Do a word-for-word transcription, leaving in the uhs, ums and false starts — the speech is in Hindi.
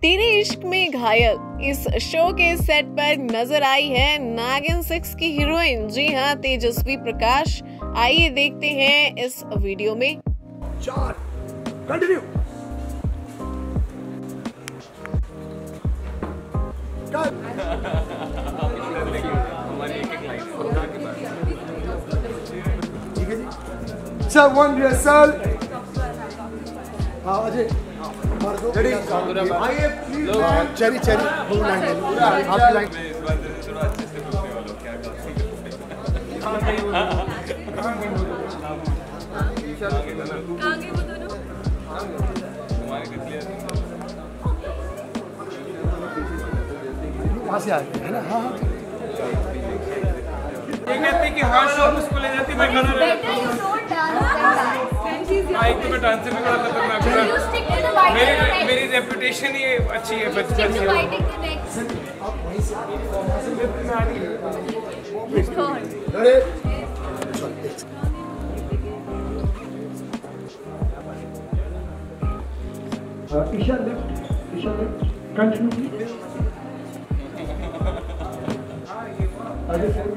तेरे इश्क में घायल इस शो के सेट पर नजर आई है नागिन सिक्स की हीरोइन, जी हाँ तेजस्वी प्रकाश। आइए देखते हैं इस वीडियो में। चार कंटिन्यू ठीक है जी। Sir one rehearsal. हाँ अजय मार दो। आइए प्लीज। चेरी चेरी दो लाइन आपकी लाइन। थोड़ा अच्छे से पूछने वालों क्या आगे वो दोनों वहाँ से आ गए है ना। हाँ हाँ ये कहते हैं कि हर शो में उसको ले जाती मैं गाना हाँ एक तो मैं डांसर भी बड़ा खतरनाक हूँ। मेरी मेरी रेपुटेशन ही अच्छी है बचपन से। Isha left Isha left continue आगे